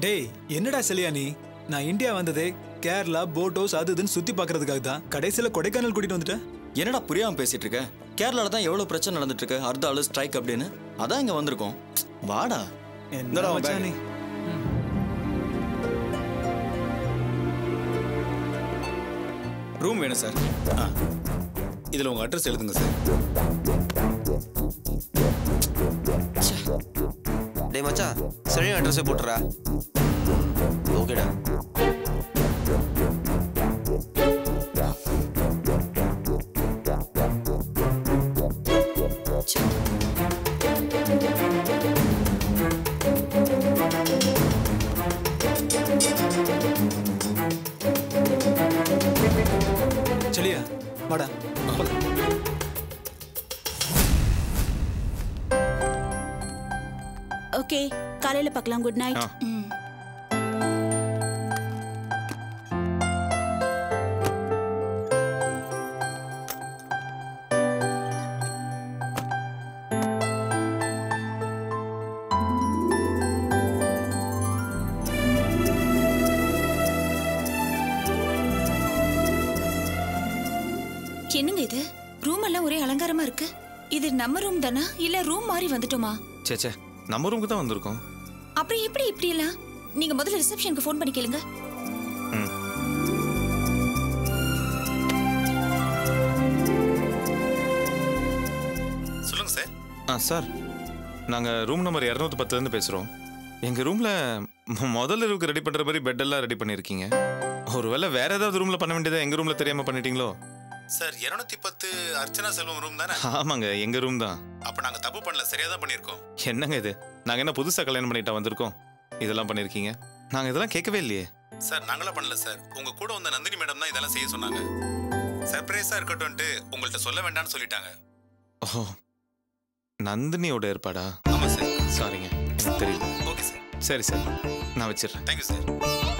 டேய் என்னடா செலியா நீ? நான் இந்தியா வந்ததே கேரளா போட் ஹவுஸ் அது இதுன்னு சுத்தி பாக்குறதுக்காக தான். கடைசியில கொடைக்கானல் கூட்டிட்டு வந்துட்டேன். என்னடா புரியாம பேசிட்டு இருக்க? கேரளால தான் எவ்வளவு பிரச்சனை நடந்துட்டு இருக்கு, அர்த்தாலு ஸ்ட்ரைக் அப்படின்னு. அதான் இங்க வந்திருக்கோம். வாடா. என்னடா மச்சான் நீ? ரூம் வேணும் சார். இதுல உங்க அட்ரஸ் எழுதுங்க சார். டேய் மச்சான், சரியான அட்ரஸே போட்டுறா. ஓகேடா. செலியா வாடா. ஓகே, காலையில பார்க்கலாம். Good night. என்னங்க இது? ரூம் எல்லாம் ஒரே அலங்காரமா இருக்கு. இது நம்ம ரூம் தானா இல்ல ரூம் மாறி வந்துட்டோமா? சேச்சே, நம்ம ரூமுக்கு தான் வந்திருக்கோம். அப்புறம் எப்படி இப்படி எல்லாம்? நீங்க முதல்ல ரிசப்ஷனுக்கு ஃபோன் பண்ணி கேளுங்க. சொல்லுங்க சார். சார், நாங்கள் ரூம் நம்பர் 210 பேசுகிறோம். எங்கள் ரூமில் முதல்ல இருக்கு ரெடி பண்ணுற மாதிரி பெட்டெல்லாம் ரெடி பண்ணியிருக்கீங்க. ஒருவேளை வேற ஏதாவது ரூமில் பண்ண வேண்டியதை எங்கள் ரூமில் தெரியாமல் பண்ணிட்டீங்களோ? சார் 210 அர்ச்சனா செல்வம் ரூம் தானே? ஆமாங்க, எங்கள் ரூம் தான். அப்போ நாங்கள் தப்பு பண்ணல, சரியாக தான் பண்ணியிருக்கோம். என்னங்க இது? நாங்கள் என்ன புதுசாக கல்யாணம் பண்ணிட்டா வந்திருக்கோம்? இதெல்லாம் பண்ணியிருக்கீங்க. நாங்கள் இதெல்லாம் கேட்கவே இல்லையே. சார் நாங்களாம் பண்ணல சார். உங்க கூட வந்த நந்தினி மேடம் தான் இதெல்லாம் செய்ய சொன்னாங்க. சர்ப்ரைஸாக இருக்கட்டும்ட்டு உங்கள்கிட்ட சொல்ல வேண்டாம்னு சொல்லிட்டாங்க. ஓ, நந்தினியோட ஏற்பாடா? ஆமாம் சார். சாரிங்க, எனக்கு தெரியல. Okay sir. சரி சார், நான் வச்சிடுறேன். Thank you sir.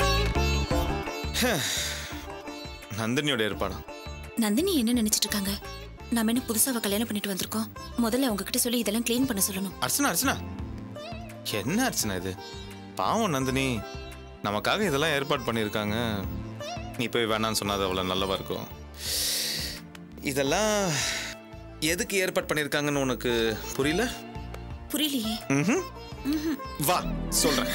நந்தினியோட ஏற்பாடா? நந்தினி என்ன நினைச்சிட்டு இருக்காங்க? நாம என்ன புதுசாக கல்யாணம் பண்ணிட்டு வந்திருக்கோம். முதல்ல அவங்க கிட்ட சொல்லி இதெல்லாம் க்ளீன் பண்ண சொல்லணும். அர்ச்சனா, அர்ச்சனா, என்ன அர்ச்சனா இது? பாவம் நந்தினி, நமக்காக இதெல்லாம் ஏற்பாடு பண்ணியிருக்காங்க. நீ போய் வேணான்னு சொன்னாது அவ்வளோ நல்லவா இருக்கும். இதெல்லாம் எதுக்கு ஏற்பாடு பண்ணியிருக்காங்கன்னு உனக்கு புரியல? புரியலையே. வா சொல்றேன்.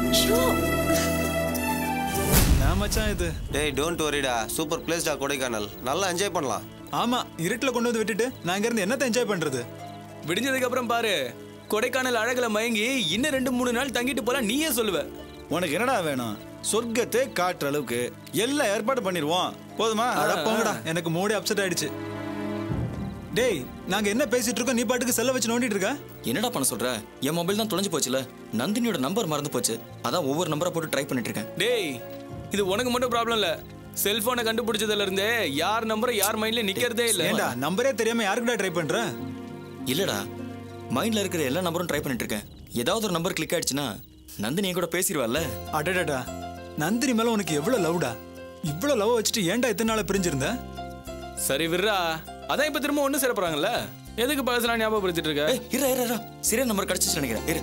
நான் மச்சான் இது. டேய் டோன்ட் வரிடா, சூப்பர் பிளேஸ்டா கொடைக்கானல். நல்லா என்ஜாய் பண்ணலாம். ஆமா, இருட்டுல கொண்டு வந்து விட்டுட்டு நான் இங்க இருந்து என்னத்தை என்ஜாய் பண்றது? விடிஞ்சதுக்கு அப்புறம் பாரு, கொடைக்கானல் அழகுல மயங்கி இன்னும் 2-3 நாள் தங்கிட்டு போலாம். நீயே சொல்லுவ. உனக்கு என்னடா வேணும்? சொர்க்கத்தை காட்டுற அளவுக்கு எல்லாம் ஏற்பாடு பண்ணிடுவோம். போதுமா? அட போங்கடா, எனக்கு மூடே அப்செட் ஆயிடுச்சு. டேய், நாங்க என்ன பேசிட்டு இருக்கோம், நீ பாட்டுக்கு செல்ல வச்சு நோண்டிட்டு இருக்க? என்னடா பண்ண சொல்ற? என் மொபைல் தான் தொலைஞ்சு போச்சுல. நந்தினியோட நம்பர் மறந்து போச்சு. அதான் ஒவ்வொரு நம்பரை போட்டு ட்ரை பண்ணிட்டு இருக்கேன். டேய், இது உனக்கு மட்டும் ப்ராப்ளம் இல்ல. செல்போனை கண்டுபிடிச்சதுல இருந்தே யார் நம்பர் யார் மைண்ட்ல நிக்கிறதே இல்ல. ஏண்டா நம்பரே தெரியாம யாருக்குடா ட்ரை பண்ற? இல்லடா, மைண்ட்ல இருக்கிற எல்லா நம்பரும் ட்ரை பண்ணிட்டு இருக்கேன். ஏதாவது ஒரு நம்பர் கிளிக் ஆயிடுச்சுன்னா நந்தினி கூட பேசிடுவாள்ல. அடடடா, நந்தினி மேல உனக்கு எவ்வளவு லவ்டா? இவ்வளவு லவ் வச்சுட்டு ஏன்டா இத்தனை நாள பிரிஞ்சிருந்த? சரி விர்ரா, அதான் இப்ப திரும்ப ஒண்ணு சேர போறாங்கல்ல. எதுக்கு பழசெல்லாம் ஞாபகப்படுத்திட்டு இருக்க? இரு சரியா நம்பர் கிடைச்சிச்சு நினைக்கிறேன். இரு.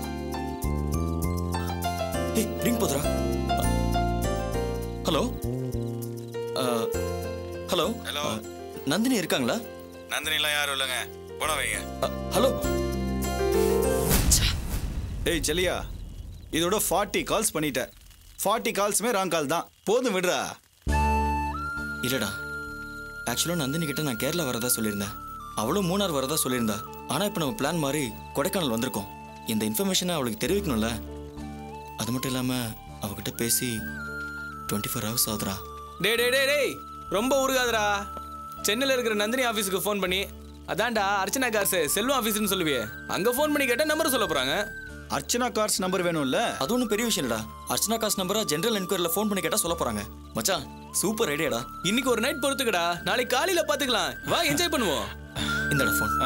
ஏய், ரிங் போதுரா. ஹலோ ஹலோ ஹலோ, நந்தினி இருக்காங்களா? நந்தினிலாம் யாரும் இல்லைங்க. போன வைங்க. ஹலோ. ஏய் செலியா, இதோட 40 கால்ஸ் பண்ணிட்ட. 40 கால்ஸுமே ராங் கால் தான். போதும் விடுறா. இல்லடா, ஆக்சுவலாக நந்தினி கிட்ட நான் கேரளா வரதா சொல்லியிருந்தேன். அவளும் மூணார் வரதா சொல்லியிருந்தா. ஆனால் இப்போ நம்ம பிளான் மாதிரி கொடைக்கானல் வந்திருக்கோம். இந்த இன்ஃபர்மேஷனை அவளுக்கு தெரிவிக்கணும்ல. அது மட்டும் இல்லாமல் அவகிட்ட பேசி 24 ஹவர்ஸ் ஆகுதுரா. டேய், ரொம்ப உருகாதரா. சென்னையில் இருக்கிற நந்தினி ஆஃபீஸுக்கு ஃபோன் பண்ணி, அதான்டா அர்ச்சனா காசு செல்வம் ஆஃபீஸ்னு சொல்லுவியே, அங்கே ஃபோன் பண்ணி கேட்டால் நம்பர் சொல்ல போகிறாங்க. அர்ச்சனா கார்ஸ் நம்பர் வேணும்ல? அது ஒன்றும் பெரிய விஷயம் இல்லடா. அர்ச்சனா காசு நம்பரை ஜென்ரல் என்கொயரியில் ஃபோன் பண்ணி கேட்டால் சொல்ல போகிறாங்க. மச்சான், சூப்பர் ஐடியாடா. இன்னைக்கு ஒரு நைட் பொறுத்துக்கடா, நாளைக்கு காலையில் பார்த்துக்கலாம். வா, என்ஜாய் பண்ணுவோம். இந்தடா ஃபோன்.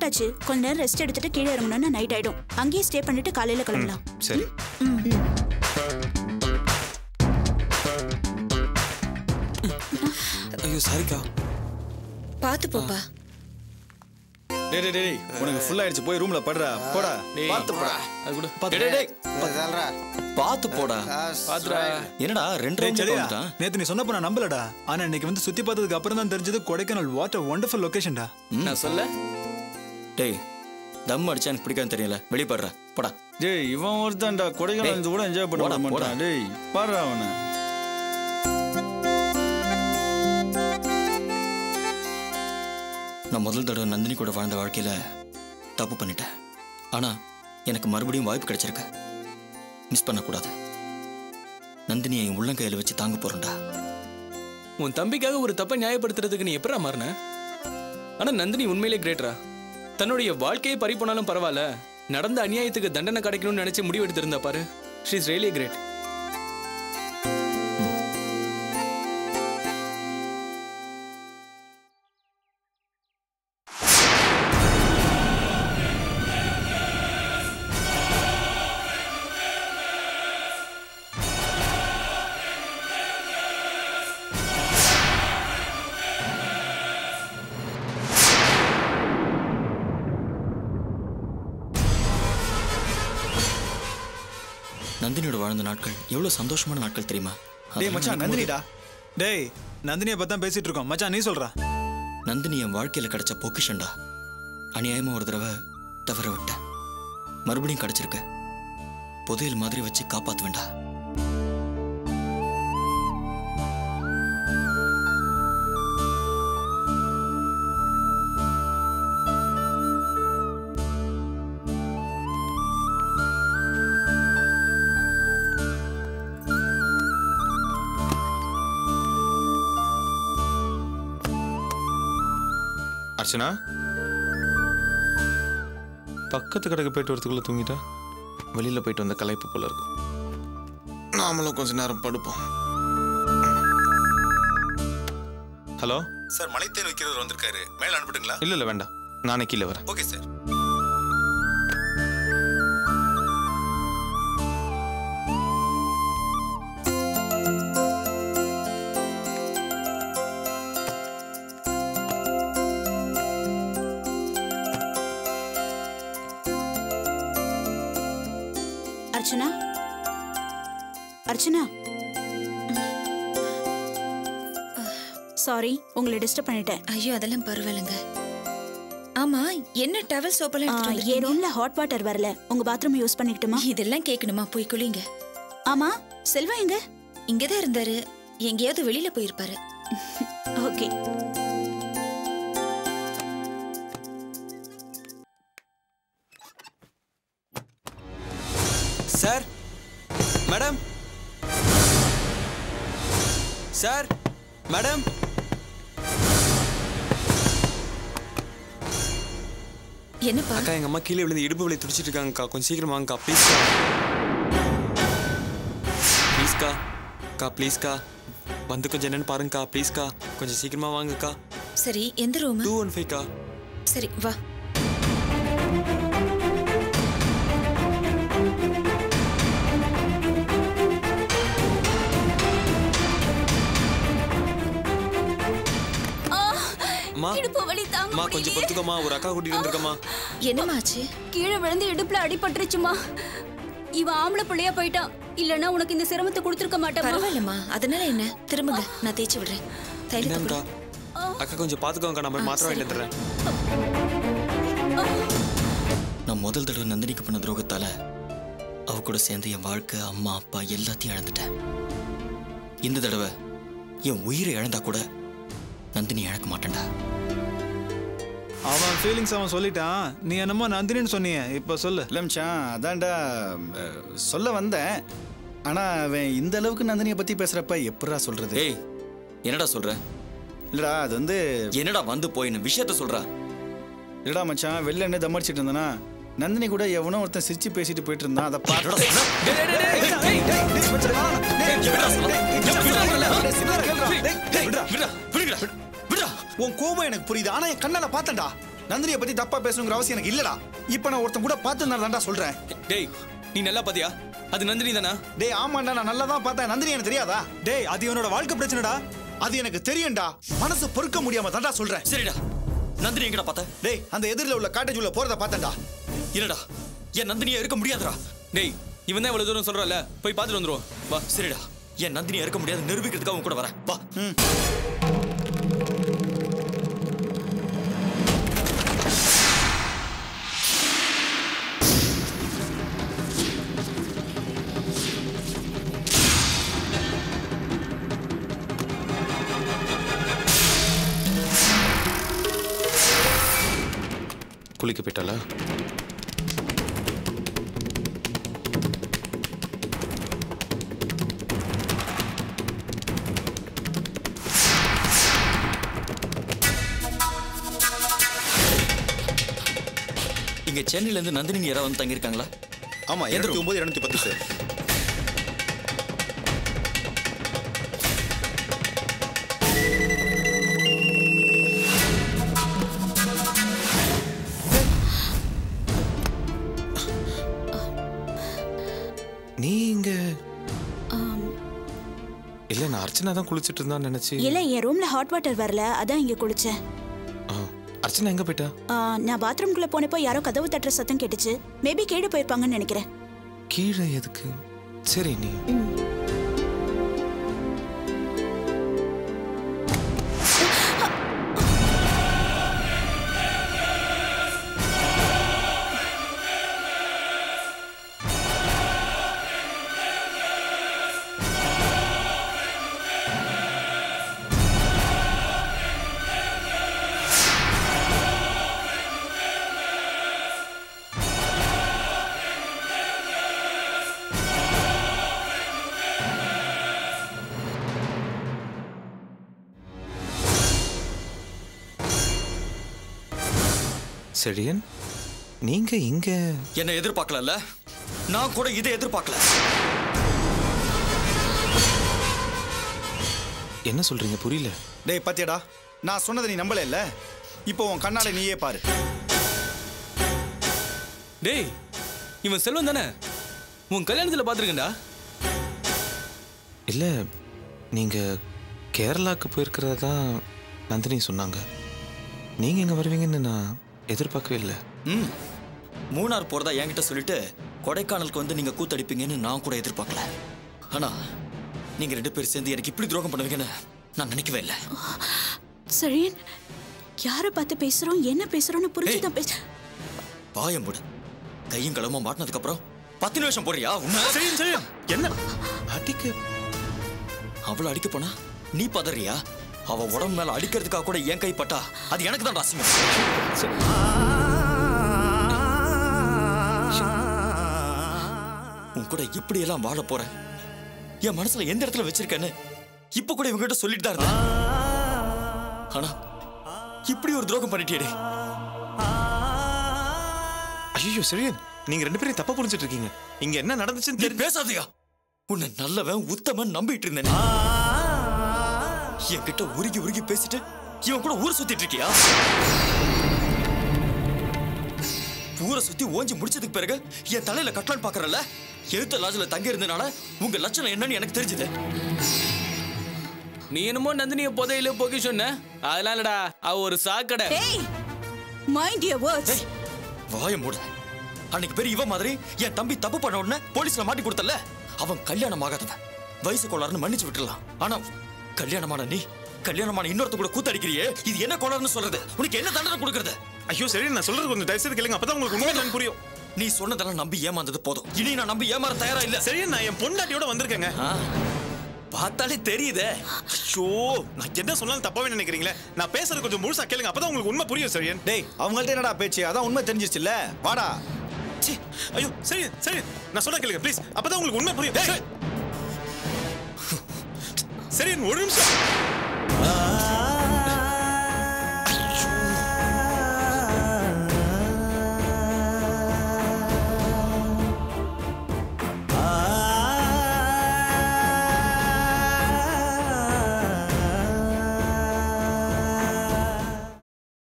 சாப்பிட்டாச்சு. கொஞ்ச நேரம் ரெஸ்ட் எடுத்துட்டு கீழே இறங்கணும்னா நைட் ஆயிடும். அங்கேயே ஸ்டே பண்ணிட்டு காலையில கிளம்பலாம். சரி. ஐயோ சாரிக்கா. பாத்து போப்பா. டேய் டேய் டேய் உனக்கு ஃபுல் ஆயிடுச்சு. போய் ரூம்ல படுறா. போடா. பாத்து போடா. அது கூட பார்த்து போடா. பாத்துடா. என்னடா 2 ரவுண்ட் வந்துட்டான். நேத்து நீ சொன்னப்ப நான் நம்பலடா. ஆனா இன்னைக்கு வந்து சுத்தி பார்த்ததுக்கு அப்புறம் தான் தெரிஞ்சது கொடைக்கானல் வாட் a wonderful லொகேஷன்டா. நான் சொல்ல. டேய் தம் அடிச்சா எனக்கு பிடிக்காது தெரியல. வெளிய படுறா. போடா. டேய் இவன் ஒருத்தன்டா கொடைக்கானல் கூட என்ஜாய் பண்ண மாட்டான். டேய் பாடுறா அவனை. நான் முதல் தடவை நந்தினி கூட வாழ்ந்த வாழ்க்கையில தப்பு பண்ணிட்டேன். ஆனா எனக்கு மறுபடியும் வாய்ப்பு கிடைச்சிருக்கு. மிஸ் பண்ணக்கூடாது. நந்தினியை என் உள்ளங்கையில வச்சு தாங்க போறேன்டா. உன் தம்பிக்காக ஒரு தப்பை நியாயப்படுத்துறதுக்கு நீ எப்படா மாறின? ஆனா நந்தினி உண்மையிலே கிரேட்ரா. தன்னுடைய வாழ்க்கையை பறி போனாலும் பரவாயில்ல, நடந்த அநியாயத்துக்கு தண்டனை கிடைக்கணும்னு நினைச்சு முடிவு எடுத்திருந்தா பாரு. She is really great. நந்தினியோட வாழ்ந்த நாட்கள் எவ்வளவு சந்தோஷமான நாட்கள் தெரியுமா? டேய் மச்சான் நந்தினிடா. டேய் நந்தினியை பத்தி தான் பேசிட்டு இருக்கோம். மச்சான் நீ சொல்றா. நந்தினி என் வாழ்க்கையில கிடைச்ச பொக்கிஷன்டா. அநியாயமா ஒரு தடவை தவற விட்டேன். மறுபடியும் கிடைச்சிருக்க. புதையல் மாதிரி வச்சு காப்பாத்துவேண்டா. அர்ச்சனா பக்கத்து கடைக்கு போயிட்டு வரதுக்குள்ள தூங்கிட்டா. வெளியில போயிட்டு வந்த களைப்பு போல இருக்கு. நாமளும் கொஞ்ச நேரம் படுப்போம். ஹலோ சார், மலைத்தேன் வைக்கிறவர் வந்திருக்காரு. மேல அனுப்பிட்டுங்களா? இல்ல வேண்டாம், நானே கீழே வரேன். Okay sir. Archana, Archana, sorry உங்களை டிஸ்டர்ப் பண்ணிட்டேன். ஐயோ அதெல்லாம் பரவாயில்லைங்க. ஆமா என்ன டவல் சோப்பெல்லாம் எடுத்துட்டு என் ரூம்ல ஹாட் வாட்டர் வரல. உங்க பாத்ரூம் யூஸ் பண்ணிக்கிட்டுமா? இதெல்லாம் கேட்கணுமா? போய் குளிங்க. ஆமா செல்வா எங்க? இங்கதான் இருந்தாரு. எங்கேயாவது வெளியில போயிருப்பாரு. Okay. Sir, madam, sir, madam. என்னப்பா? அக்கா எங்க அம்மா கீழே விழுந்து இடுப்பு வலி துடிச்சிட்டு இருக்காங்கக்கா. கொஞ்சம் சீக்கிரம் வாங்கக்கா ப்ளீஸ். ப்ளீஸ்க்கா அக்கா ப்ளீஸ்க்கா வந்து கொஞ்சம் என்னன்னு பாருங்கக்கா ப்ளீஸ்க்கா. கொஞ்சம் சீக்கிரமா வாங்கக்கா. சரி எந்த ரூம்? 215க்கா. சரி வா. அம்மா கொஞ்சம் பொறுத்துக்கம்மா. ஒரு அக்கா கூட்டிட்டு வந்திருக்கம்மா. என்னம்மா ஆச்சு? கீழே விழுந்து இடுப்புல அடிபட்டுருச்சுமா. இவன் ஆம்பளை பிள்ளையா போயிட்டான். இல்லனா உனக்கு இந்த சிரமத்தை கொடுத்துருக்க மாட்டேன். பரவாயில்லம்மா, அதனால என்ன? திரும்புங்க, நான் தேய்ச்சி விடுறேன். தைலத்தை அக்கா கொஞ்சம் பாத்துக்கோங்க. நான் மாத்திரம் வாங்கிட்டு வந்துடுறேன். நான் முதல் தடவை நந்தினிக்கு பண்ண துரோகத்தால அவ கூட சேர்ந்து என் வாழ்க்கை, அம்மா, அப்பா எல்லாத்தையும் இழந்துட்டேன். இந்த தடவை என் உயிரை இழந்தா கூட நந்தினி இழக்க மாட்டேன்டா. அவன் ஃபீலிங்ஸ் அவன் சொல்லிட்டான். நீ என்னமோ நந்தினின்னு சொன்னீங்க, இப்ப சொல்லு. இல்லம்ச்சான் அதான்டா சொல்ல வந்தேன். ஆனா அவன் இந்த அளவுக்கு நந்தினியை பத்தி பேசுறப்ப எப்படா சொல்றது? ஏய் என்னடா சொல்ற? இல்லடா அது வந்து என்னடா வந்து போயின்னு விஷயத்த சொல்றா. இல்லடா மச்சான், வெளில என்ன தம் அடிச்சிட்டு இருந்தனா நந்தினி கூட எவனோ ஒருத்தன் சிரிச்சு பேசிட்டு போயிட்டு இருந்தான். அதை பார்த்து உன் கோபம் எனக்கு புரியுது. ஆனா என் கண்ணால பார்த்தேன்டா. நந்தினியை பத்தி தப்பா பேசணுங்கிற அவசியம் எனக்கு இல்லடா. இப்ப நான் ஒருத்தன் கூட பார்த்துனால தான்டா சொல்றேன். டேய் நீ நல்லா பாத்தியா? அது நந்தினி தானா? டேய் ஆமாண்டா, நான் நல்லா தான் பார்த்தேன். நந்தினி எனக்கு தெரியாதா? டேய் அது இவனோட வாழ்க்கை பிரச்சனைடா. அது எனக்கு தெரியும்டா. மனசு பொறுக்க முடியாம தான்டா சொல்றேன். சரிடா, நந்தினி எங்கடா பார்த்த? டேய் அந்த எதிரில உள்ள காட்டேஜ் உள்ள போறத பார்த்தேன்டா. இல்லடா, என் நந்தினியை இருக்க முடியாதுடா. டேய் இவன் தான் இவ்வளவு தூரம் சொல்றல, போய் பார்த்துட்டு வந்துருவோம் வா. சரிடா, என் நந்தினியை இருக்க முடியாது நிரூபிக்கிறதுக்காக உன் கூட வரேன் வா. குளிக்க போயிட்டாளா? இங்க சென்னையில இருந்து நந்தினி யாராவது வந்து தங்கியிருக்காங்களா? ஆமா 209 210 சார். நீங்க இல்ல, நான் அர்ச்சனா தான் குளிச்சிட்டு இருந்தான்னு நினைச்சு. இல்ல என் ரூம்ல ஹாட் வாட்டர் வரல, அதான் இங்க குளிச்சேன். அர்ச்சனா எங்க போயிட்டா? நான் பாத்ரூம்குள்ள போனப்போ யாரோ கதவு தட்டுற சத்தம் கேட்டுச்சு. மேபி கீழே போயிருப்பாங்கன்னு நினைக்கிறேன். கீழே எதுக்கு? சரி நீ செடியன், நீங்க இங்க என்ன எதிர்பார்க்கல? நான் கூட இதை எதிர்பார்க்கல. என்ன சொல்றீங்க? புரியல. டேய் பாத்தியாடா, நான் சொன்னதை நீ நம்பல இல்ல? இப்போ உன் கண்ணால நீயே பாரு. டேய் இவன் செல்வன் தானே? உன் கல்யாணத்துல பாத்துருக்கேன்டா. இல்ல, நீங்க கேரளாக்கு போயிருக்கிறதா நந்தினி சொன்னாங்க. நீங்க எங்க வருவீங்கன்னு நான் எதிர்பார்க்கவே இல்லை. மூணார் போறதா என்கிட்ட சொல்லிட்டு கொடைக்கானலுக்கு வந்து நீங்க கூத்தடிப்பீங்கன்னு நான் கூட எதிர்பார்க்கல. ஆனா நீங்க 2 பேரும் சேர்ந்து எனக்கு இப்படி துரோகம் பண்ணுவீங்கன்னு நான் நினைக்கவே இல்லை. சரி, யாரை பார்த்து பேசுறோம், என்ன பேசுறோம்னு புரிஞ்சுதான் பேச. பாயம்புடு கையும் களமா மாட்டினதுக்கு அப்புறம் 10 நிமிஷம் போறியா? என்ன அடிக்க? அவளை அடிக்க போனா நீ பதறியா? அவ உடம்பு மேல அடிக்கிறதுக்காக கூட என் கைப்பட்டா அது எனக்கு தான் ராசியம். உன் கூட இப்படி எல்லாம் வாழ போறேன், என் மனசுல எந்த இடத்துல வச்சிருக்கேன்னு இப்ப கூட இவங்க கிட்ட சொல்லிட்டு தான் இருந்தேன். ஆனா இப்படி ஒரு துரோகம் பண்ணிட்டேடே. ஐயோ செழியன், நீங்க 2 பேரும் தப்பா புரிஞ்சிட்டு இருக்கீங்க. இங்க என்ன நடந்துச்சுன்னு தெரியும். பேசாதயா, உன்னை நல்லவன் உத்தமன் நம்பிட்டு இருந்தேன். என்கிட்ட உருகி உருகி பேசிட்டு இவன் கூட ஊரை சுத்திட்டு இருக்கியா? ஊரை சுத்தி ஓஞ்சி முடிச்சதுக்கு பிறகு என் தலையில கட்டலான்னு பாக்குறல. எழுத்த லாஜ்ல தங்கி இருந்தனால உங்க லட்சணம் என்னன்னு எனக்கு தெரிஞ்சது. நீ என்னமோ நந்தினிய புதையில போக்கி சொன்ன, அதெல்லாம் இல்லடா, அவ ஒரு சாக்கடை. Mind your words. வாய மூடு. அன்னைக்கு பெரிய இவ மாதிரி என் தம்பி தப்பு பண்ண உடனே போலீஸ்ல மாட்டி கொடுத்தல. அவன் கல்யாணம் ஆகாதவன், வயசு கோளாறுன்னு மன்னிச்சு விட்டுறலாம். ஆனா கல்யாணமான நீ கல்யாணமான இன்னொருத்த கூட கூத்தடிக்கிறியே, இது என்ன கோளாறுன்னு சொல்றது? உனக்கு என்ன தண்டனை கொடுக்கறது? ஐயோ சரி, நான் சொல்றது கொஞ்சம் தயவு செய்து கேளுங்க, அப்பதான் உங்களுக்கு உண்மை என்னன்னு புரியும். நீ சொன்னதெல்லாம் நம்பி ஏமாந்தது போதும். இனி நான் நம்பி ஏமாற தயாரா இல்ல. சரி, நான் என் பொண்டாட்டியோட வந்திருக்கேங்க. பார்த்தாலே தெரியுதே. ஐயோ, நான் என்ன சொன்னாலும் தப்பாவே நினைக்கிறீங்களே. நான் பேசுறது கொஞ்சம் முழுசா கேளுங்க, அப்பதான் உங்களுக்கு உண்மை புரியும். சரியன், டேய் அவங்கள்ட்ட என்னடா பேச்சு? அதான் உண்மை தெரிஞ்சிச்சுல்ல, வாடா. ஐயோ சரி சரி, நான் சொன்னா கேளுங்க ப்ளீஸ், அப்பதான் உங்களுக்கு உண்மை புரியும். சரி, ஒரு நிமிஷம்.